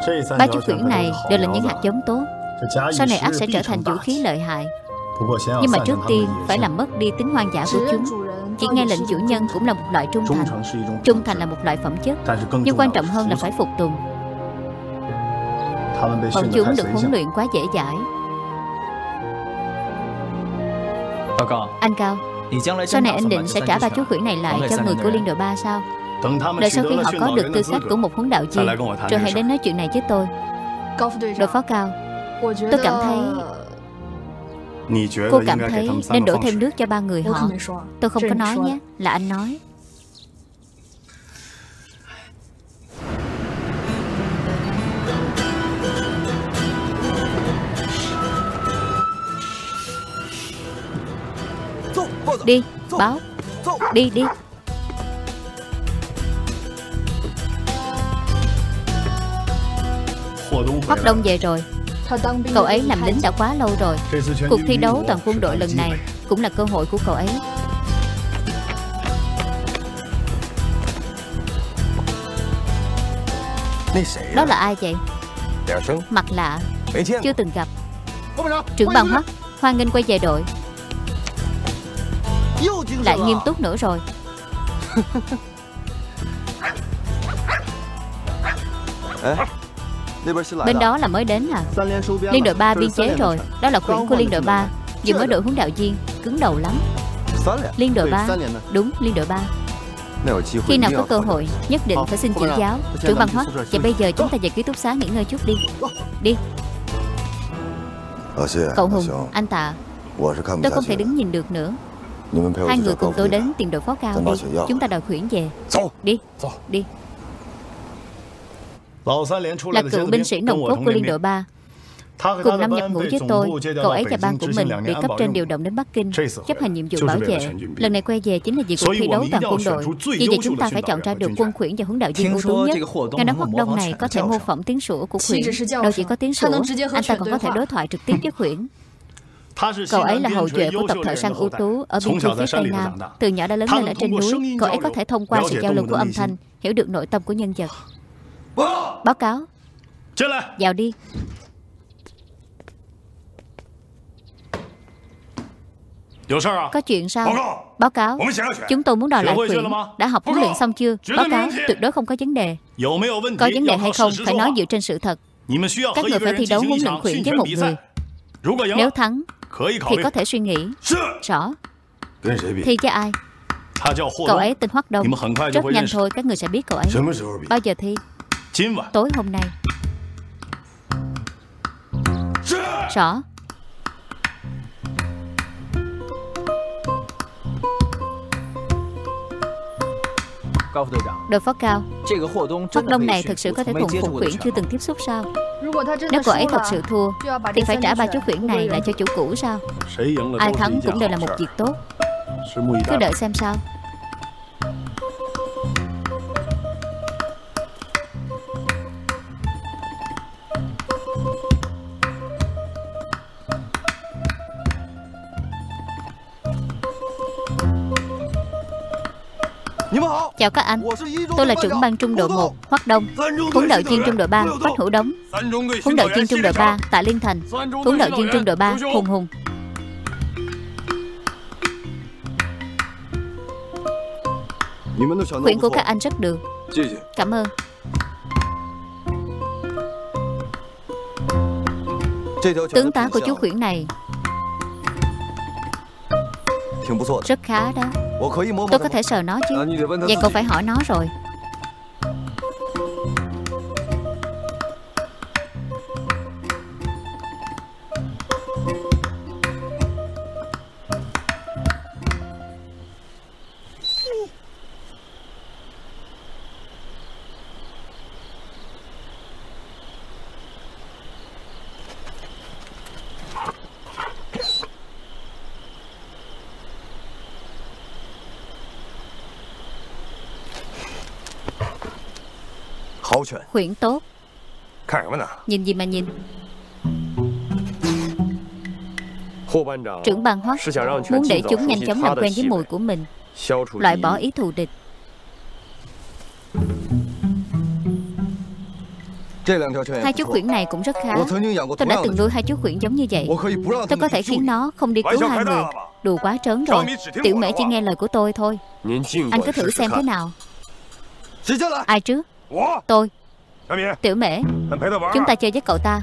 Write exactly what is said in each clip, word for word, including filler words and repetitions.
Ba chú khuyển này đều là những hạt giống tốt, sau này ác sẽ trở thành vũ khí lợi hại. Nhưng mà trước tiên phải làm mất đi tính hoang dã của chúng. Chỉ nghe lệnh chủ nhân cũng là một loại trung thành. Trung thành là một loại phẩm chất, nhưng quan trọng hơn là phải phục tùng. Bọn chúng được huấn luyện quá dễ dãi. Anh Cao, sau này anh định sẽ trả ba chú khuyển này lại cho người của liên đội ba sao? Đợi sau khi họ có được tư cách của một huấn đạo viên, rồi hãy đến nói chuyện này với tôi. Đội phó Cao, tôi cảm thấy... Cô cảm thấy nên đổ thêm nước cho ba người họ. Tôi không có nói nhé, là anh nói. Đi, báo. Đi, đi. Hoắc Đông về rồi. Cậu ấy làm lính đã quá lâu rồi. Cuộc thi đấu toàn quân đội lần này cũng là cơ hội của cậu ấy. Đó là ai vậy? Mặt lạ, chưa từng gặp. Trưởng ban Hoắc, hoan nghênh quay về đội. Lại nghiêm túc nữa rồi. Bên đó là mới đến à? Liên đội ba biên chế rồi. Đó là khuyển của liên đội ba, vừa mới đổi huấn đạo viên, cứng đầu lắm. Liên đội ba? Đúng, liên đội ba. Khi nào có cơ hội nhất định phải xin chỉ giáo. Trưởng ban Hoắc, và bây giờ chúng ta về ký túc xá nghỉ ngơi chút đi. Đi. Cậu Hùng, anh Tạ, tôi không thể đứng nhìn được nữa. Hai người cùng tôi đến tìm đội phó Cao đi. Chúng ta đòi khuyển về. Đi, đi. Là cựu binh sĩ nòng cốt của liên đội ba, cùng năm nhập ngũ với tôi. Cậu ấy và ban của mình bị cấp trên điều động đến Bắc Kinh chấp hành nhiệm vụ bảo vệ. Lần này quay về chính là vì cuộc thi đấu toàn quân đội. Vì vậy chúng ta phải chọn ra được quân khuyển và huấn đạo viên ưu tú nhất. Nghe nói Hoắc Đông này có thể mô phỏng tiếng sủa của khuyển. Đâu chỉ có tiếng sủa, anh ta còn có thể đối thoại trực tiếp với khuyển. Cậu ấy là hậu duệ của tập thợ săn ưu tú ở biên cương phía Tây Nam. Từ nhỏ đã lớn lên ở trên núi. Cậu ấy có thể thông qua sự giao lưu của âm thanh hiểu được nội tâm của nhân vật. Báo cáo. Vào đi. Có chuyện sao? Báo cáo. Chúng tôi muốn đòi lại khuyển. Đã học huấn luyện xong chưa? Báo cáo. Tuyệt đối không có vấn đề. Có vấn đề hay không phải nói dựa trên sự thật. Các người phải thi đấu huấn luyện khuyển với một người. Nếu thắng thì có thể suy nghĩ. Rõ. Thi với ai? Cậu ấy tên Hoắc Đông. Rất nhanh thôi các người sẽ biết cậu ấy. Bao giờ thi? Tối hôm nay. Rõ. Đội phó Cao, Hoắc Đông này thực sự có thể cùng phục khuyển chưa từng tiếp xúc sao? Nếu cậu ấy thật sự thua thì phải trả ba chú khuyển này lại cho chủ cũ sao? Ai thắng cũng đều là một việc tốt. Cứ đợi xem sao. Chào các anh, tôi là trưởng ban trung đội một Hoắc Đông, huấn đạo viên trung đội ba Quách Hữu Đống, huấn đạo viên trung đội ba Tạ Liên Thành, huấn đạo viên trung đội ba Hùng Hùng. Khuyển của các anh rất được. Cảm ơn. Tướng tá của chú khuyển này rất khá đó. Tôi có thể sờ nó chứ. Vậy cậu phải hỏi nó rồi. Khuyển tốt. Nhìn gì mà nhìn. Trưởng ban Hoắc muốn để chúng nhanh chóng làm quen với mùi của mình, loại bỏ ý thù địch. Hai chú khuyển này cũng rất khá. Tôi đã từng nuôi hai chú khuyển giống như vậy. Tôi có thể khiến nó không đi cứu hai người. Đùa quá trớn rồi. Tiểu Mễ chỉ nghe lời của tôi thôi. Anh cứ thử xem thế nào. Ai trước? Tôi. Tiểu Mễ, chúng ta chơi với cậu ta.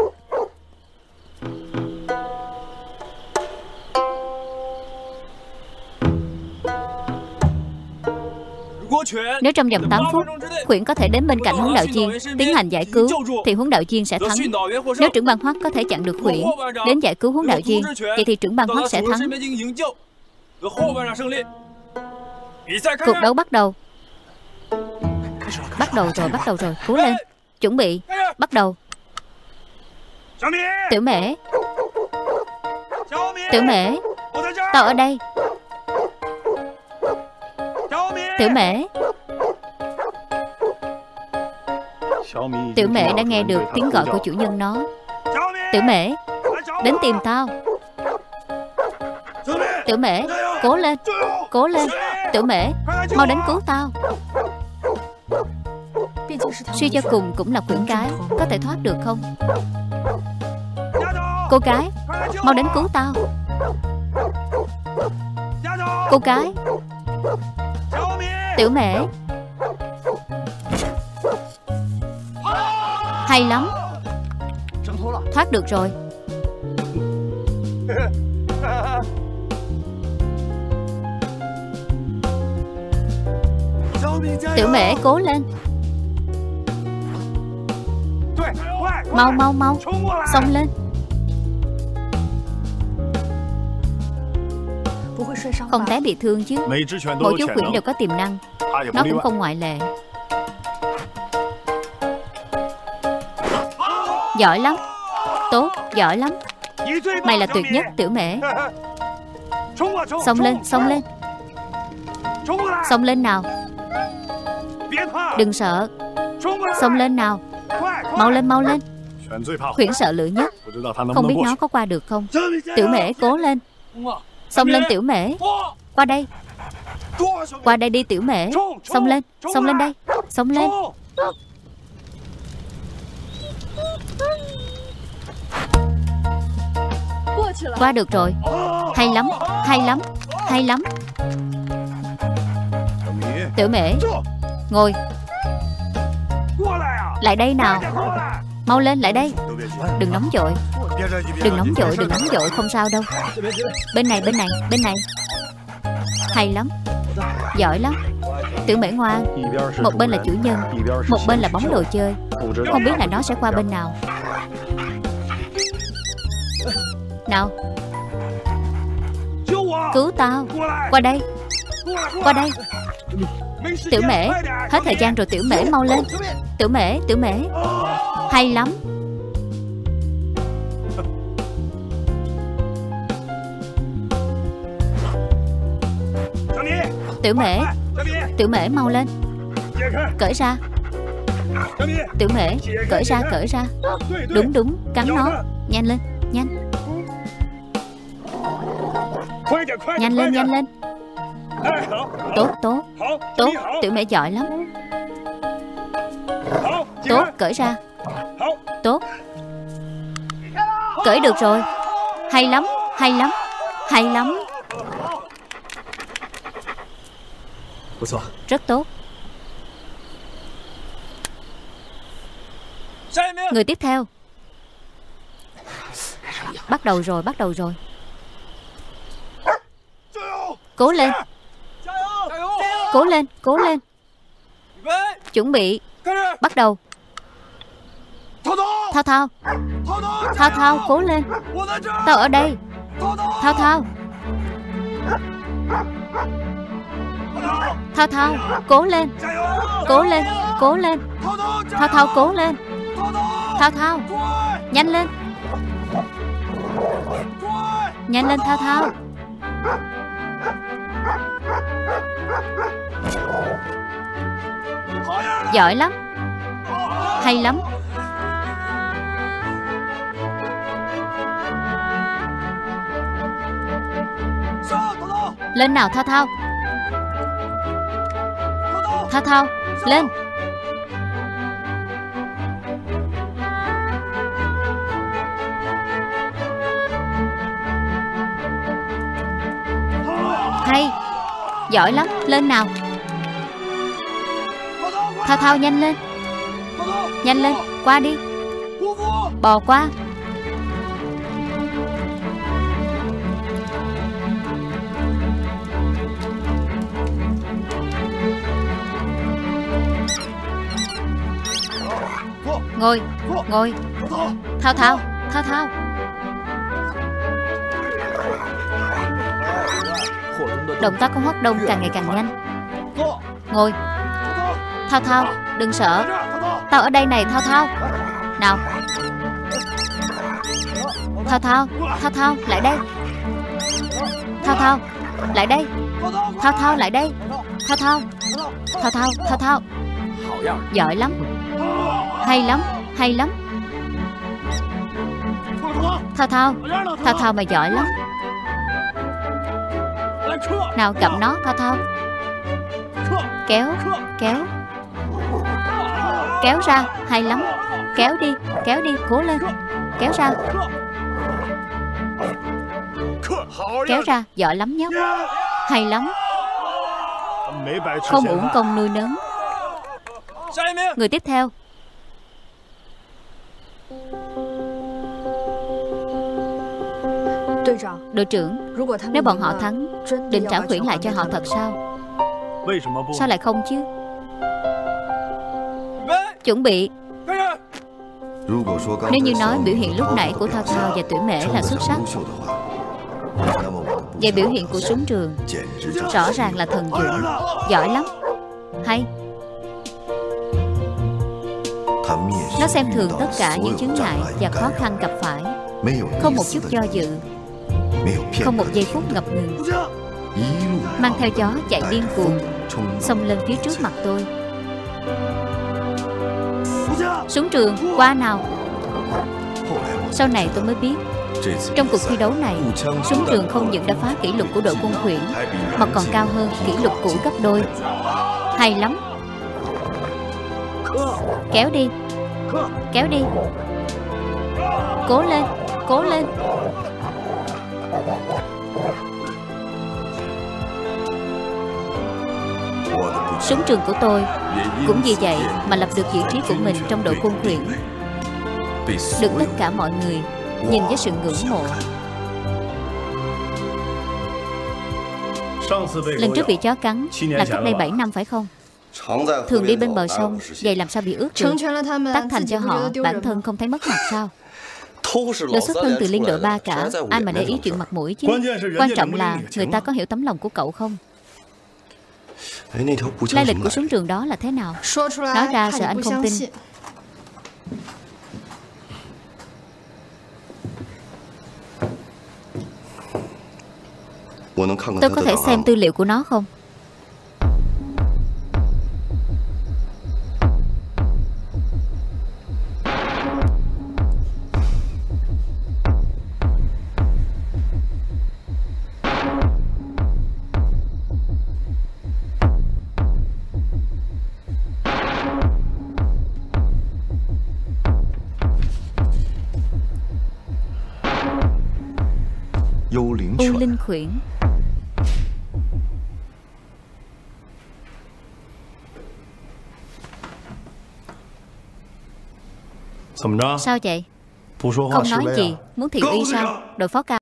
Nếu trong vòng tám phút khuyển có thể đến bên cạnh huấn đạo viên tiến hành giải cứu thì huấn đạo viên sẽ thắng. Nếu trưởng ban Hoắc có thể chặn được khuyển đến giải cứu huấn đạo viên, vậy thì trưởng ban Hoắc sẽ thắng. Cuộc đấu bắt đầu. Bắt đầu rồi, bắt đầu rồi. Cố lên. Chuẩn bị. Bắt đầu. Tiểu Mễ. Tiểu Mễ, tao ở đây. Tiểu Mễ. Tiểu Mễ đã nghe được tiếng gọi của chủ nhân nó. Tiểu Mễ, đến tìm tao. Tiểu Mễ, cố lên. Cố lên. Tiểu Mễ, mau đến cứu tao. Suy cho cùng cũng là khuyển cái, có thể thoát được không? Cô gái, mau đến cứu tao. Cô gái. Tiểu Mễ. Hay lắm. Thoát được rồi. Tiểu Mễ, cố lên. Mau mau mau, xông lên. Không té bị thương chứ. Mỗi chú khuyển đều có tiềm năng. Nó cũng không ngoại lệ. Giỏi lắm. Tốt, giỏi lắm. Mày là tuyệt nhất, Tiểu Mễ. Xông lên, xông lên. Xông lên nào. Đừng sợ. Xông lên nào. Mau lên, mau lên. Khuyển sợ lửa nhất. Không biết nó có qua được không. Tiểu Mễ, cố lên. Xông lên Tiểu Mễ. Qua đây. Qua đây đi Tiểu Mễ. Xông lên, xông lên đây. Xông lên. Qua được rồi. Hay lắm, hay lắm, hay lắm. Tiểu Mễ, ngồi. Lại đây nào. Mau lên, lại đây. Đừng nóng vội. Đừng nóng vội, đừng nóng vội, không sao đâu. Bên này, bên này, bên này. Hay lắm. Giỏi lắm. Tiểu Mễ ngoan. Một bên là chủ nhân, một bên là bóng đồ chơi. Không biết là nó sẽ qua bên nào. Nào. Cứu tao. Qua đây. Qua đây. Tiểu Mễ, hết thời gian rồi Tiểu Mễ, mau lên. Tiểu Mễ, Tiểu Mễ. Hay lắm. Tiểu Mễ, Tiểu Mễ mau lên. Cởi ra. Tiểu Mễ, cởi ra, cởi ra. Đúng đúng, cắn nó. Nhanh lên, nhanh. Nhanh lên, nhanh lên. Tốt, tốt. Tốt, Tiểu Mễ giỏi lắm. Tốt, cởi ra. Tốt. Cởi được rồi. Hay lắm, hay lắm, hay lắm. Rất tốt. Người tiếp theo. Bắt đầu rồi, bắt đầu rồi. Cố lên. Cố lên, cố lên. Chuẩn bị. Bắt đầu. Thao Thao. Thao Thao, cố lên. Tao ở đây. Thao Thao. Thao Thao, cố lên. Cố lên, cố lên. Thao Thao, cố lên. Thao Thao, nhanh lên. Nhanh lên Thao Thao. Giỏi lắm. Hay lắm. Lên nào Thao Thao. Thao Thao, lên. Giỏi lắm, lên nào. Thao Thao nhanh lên. Nhanh lên, qua đi. Bò qua. Ngồi, ngồi. Thao Thao, Thao Thao. Động tác của Hoắc Đông càng ngày càng nhanh. Ngồi. Thao Thao, đừng sợ. Tao ở đây này, Thao Thao. Nào. Thao Thao, Thao Thao, lại đây. Thao Thao, lại đây. Thao Thao, lại đây. Thao Thao, Thao Thao, Thao Thao. Giỏi lắm. Hay lắm, hay lắm. Thao Thao, Thao Thao mày giỏi lắm. Nào cầm nó, Thao Thao. Kéo, kéo. Kéo ra, hay lắm. Kéo đi, kéo đi, cố lên. Kéo ra. Kéo ra, giỏi lắm nhóc. Hay lắm. Không uổng công nuôi nấng. Người tiếp theo. Đội trưởng, nếu bọn họ thắng, định trả khuyển lại cho họ thật sao? Sao lại không chứ? Chuẩn bị. Nếu như nói biểu hiện lúc nãy của Thao Thao và Tuyển Mễ là xuất sắc, vậy biểu hiện của súng trường rõ ràng là thần dũng. Giỏi lắm. Hay. Nó xem thường tất cả những chướng ngại và khó khăn gặp phải, không một chút do dự, không một giây phút ngập ngừng, mang theo gió chạy điên cuồng, xông lên phía trước mặt tôi. Súng trường, qua nào. Sau này tôi mới biết, trong cuộc thi đấu này, súng trường không những đã phá kỷ lục của đội Quân Khuyển, mà còn cao hơn kỷ lục cũ gấp đôi. Hay lắm. Kéo đi. Kéo đi. Cố lên, cố lên. Súng trường của tôi cũng vì vậy mà lập được vị trí của mình trong đội Quân Khuyển, được tất cả mọi người nhìn với sự ngưỡng mộ. Lần trước bị chó cắn là cách đây bảy năm phải không? Thường đi bên bờ sông, vậy làm sao bị ướt được? Tác thành cho họ, bản thân không thấy mất mặt sao? Đều xuất thân từ liên đội ba cả, ai mà để ý chuyện mặt mũi chứ. Quan trọng là người ta có hiểu tấm lòng của cậu không? Lai lịch của súng trường đó là thế nào? Nói ra sợ anh không tin. Tôi có thể xem tư liệu của nó không? U Linh Khuyển. Sao vậy? Không nói gì, muốn thị uy sao? Đội phó cao